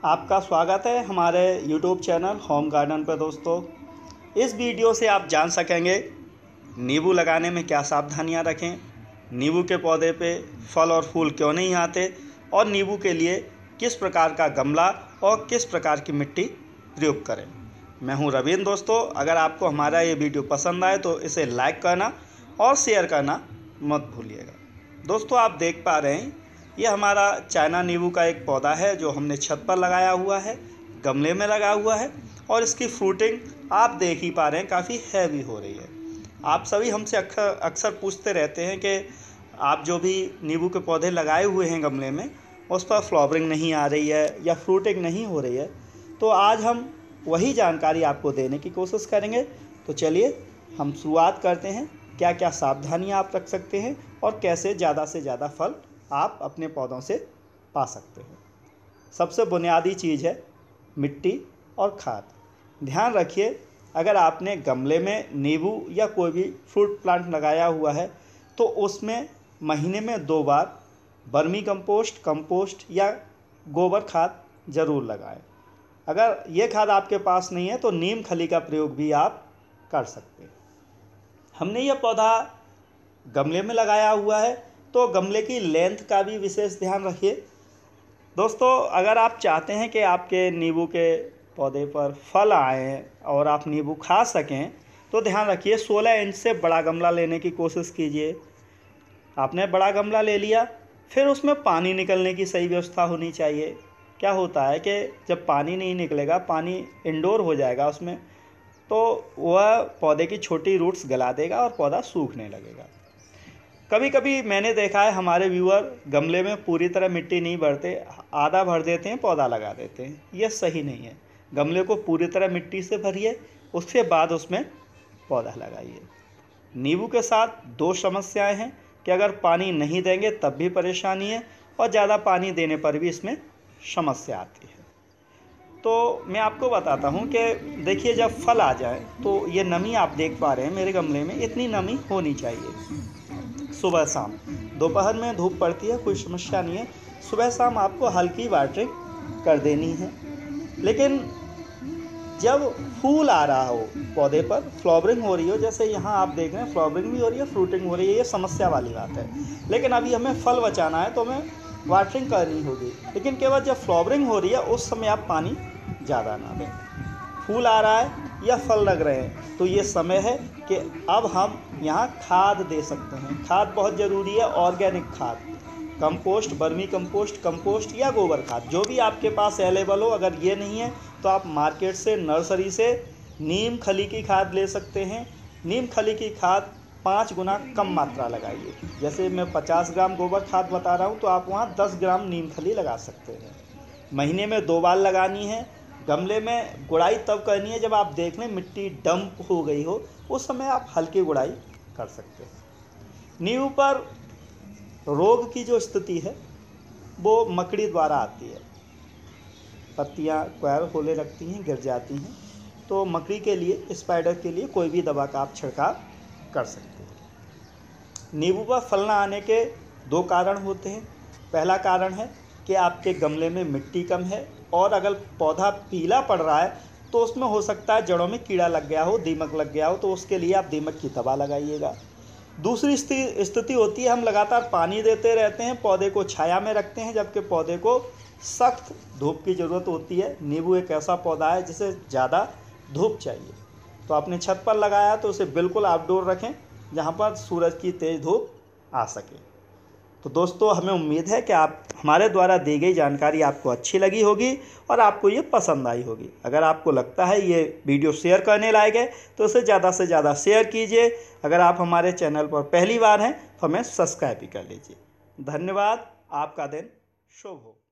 आपका स्वागत है हमारे YouTube चैनल होम गार्डन पर। दोस्तों, इस वीडियो से आप जान सकेंगे नींबू लगाने में क्या सावधानियां रखें, नींबू के पौधे पे फल और फूल क्यों नहीं आते और नींबू के लिए किस प्रकार का गमला और किस प्रकार की मिट्टी प्रयोग करें। मैं हूं रवींद्र। दोस्तों, अगर आपको हमारा ये वीडियो पसंद आए तो इसे लाइक करना और शेयर करना मत भूलिएगा। दोस्तों, आप देख पा रहे हैं ये हमारा चाइना नींबू का एक पौधा है जो हमने छत पर लगाया हुआ है, गमले में लगा हुआ है और इसकी फ्रूटिंग आप देख ही पा रहे हैं, काफ़ी हैवी हो रही है। आप सभी हमसे अक्सर पूछते रहते हैं कि आप जो भी नींबू के पौधे लगाए हुए हैं गमले में उस पर फ्लावरिंग नहीं आ रही है या फ्रूटिंग नहीं हो रही है, तो आज हम वही जानकारी आपको देने की कोशिश करेंगे। तो चलिए हम शुरुआत करते हैं, क्या क्या सावधानियां आप रख सकते हैं और कैसे ज़्यादा से ज़्यादा फल आप अपने पौधों से पा सकते हैं। सबसे बुनियादी चीज़ है मिट्टी और खाद। ध्यान रखिए, अगर आपने गमले में नींबू या कोई भी फ्रूट प्लांट लगाया हुआ है तो उसमें महीने में 2 बार वर्मी कंपोस्ट या गोबर खाद ज़रूर लगाएं। अगर ये खाद आपके पास नहीं है तो नीम खली का प्रयोग भी आप कर सकते हैं। हमने यह पौधा गमले में लगाया हुआ है तो गमले की लेंथ का भी विशेष ध्यान रखिए। दोस्तों, अगर आप चाहते हैं कि आपके नींबू के पौधे पर फल आएँ और आप नींबू खा सकें तो ध्यान रखिए 16 इंच से बड़ा गमला लेने की कोशिश कीजिए। आपने बड़ा गमला ले लिया, फिर उसमें पानी निकलने की सही व्यवस्था होनी चाहिए। क्या होता है कि जब पानी नहीं निकलेगा, पानी इंडोर हो जाएगा उसमें, तो वह पौधे की छोटी रूट्स गला देगा और पौधा सूखने लगेगा। कभी कभी मैंने देखा है हमारे व्यूअर गमले में पूरी तरह मिट्टी नहीं भरते, आधा भर देते हैं, पौधा लगा देते हैं। यह सही नहीं है। गमले को पूरी तरह मिट्टी से भरिए, उसके बाद उसमें पौधा लगाइए। नींबू के साथ 2 समस्याएं हैं कि अगर पानी नहीं देंगे तब भी परेशानी है और ज़्यादा पानी देने पर भी इसमें समस्या आती है। तो मैं आपको बताता हूँ कि देखिए, जब फल आ जाए तो ये नमी आप देख पा रहे हैं मेरे गमले में, इतनी नमी होनी चाहिए। सुबह शाम, दोपहर में धूप पड़ती है, कोई समस्या नहीं है, सुबह शाम आपको हल्की वाटरिंग कर देनी है। लेकिन जब फूल आ रहा हो, पौधे पर फ्लावरिंग हो रही हो, जैसे यहाँ आप देख रहे हैं फ्लावरिंग भी हो रही है, फ्रूटिंग हो रही है, ये समस्या वाली बात है। लेकिन अभी हमें फल बचाना है तो हमें वाटरिंग करनी होगी। लेकिन केवल जब फ्लावरिंग हो रही है उस समय आप पानी ज़्यादा ना दें। फूल आ रहा है या फल लग रहे हैं तो ये समय है कि अब हम यहाँ खाद दे सकते हैं। खाद बहुत ज़रूरी है, ऑर्गेनिक खाद, कंपोस्ट, वर्मी कंपोस्ट या गोबर खाद, जो भी आपके पास अवेलेबल हो। अगर ये नहीं है तो आप मार्केट से, नर्सरी से नीम खली की खाद ले सकते हैं। नीम खली की खाद 5 गुना कम मात्रा लगाइए। जैसे मैं 50 ग्राम गोबर खाद बता रहा हूँ तो आप वहाँ 10 ग्राम नीम खली लगा सकते हैं। महीने में 2 बार लगानी है। गमले में गुड़ाई तब करनी है जब आप देख लें मिट्टी डंप हो गई हो, उस समय आप हल्की गुड़ाई कर सकते हैं। नींबू पर रोग की जो स्थिति है वो मकड़ी द्वारा आती है। पत्तियां क्वायर होने लगती हैं, गिर जाती हैं, तो मकड़ी के लिए, स्पाइडर के लिए कोई भी दवा का आप छिड़काव कर सकते हैं। नींबू पर फल न आने के 2 कारण होते हैं। पहला कारण है कि आपके गमले में मिट्टी कम है और अगर पौधा पीला पड़ रहा है तो उसमें हो सकता है जड़ों में कीड़ा लग गया हो, दीमक लग गया हो, तो उसके लिए आप दीमक की दवा लगाइएगा। दूसरी स्थिति होती है हम लगातार पानी देते रहते हैं, पौधे को छाया में रखते हैं, जबकि पौधे को सख्त धूप की ज़रूरत होती है। नींबू एक ऐसा पौधा है जिसे ज़्यादा धूप चाहिए, तो आपने छत पर लगाया तो उसे बिल्कुल आउटडोर रखें जहाँ पर सूरज की तेज़ धूप आ सके। तो दोस्तों, हमें उम्मीद है कि आप हमारे द्वारा दी गई जानकारी आपको अच्छी लगी होगी और आपको ये पसंद आई होगी। अगर आपको लगता है ये वीडियो शेयर करने लायक है तो इसे ज़्यादा से ज़्यादा शेयर कीजिए। अगर आप हमारे चैनल पर पहली बार हैं तो हमें सब्सक्राइब भी कर लीजिए। धन्यवाद। आपका दिन शुभ हो।